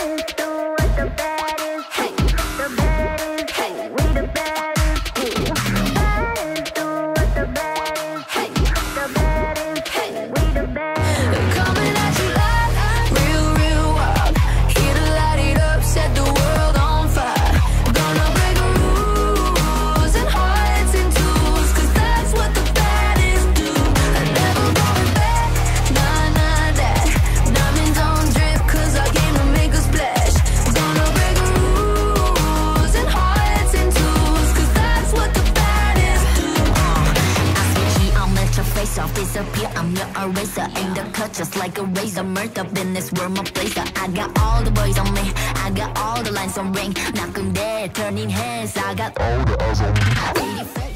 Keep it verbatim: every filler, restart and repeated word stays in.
Disappear, I'm your eraser. Aim the cut just like a razor. Murder business, we're my blazer. I got all the boys on me, I got all the lines on ring. Knocking dead, turning heads. I got all the eyes on me.